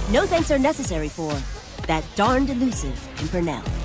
No thanks are necessary for that darned elusive Pimpernel.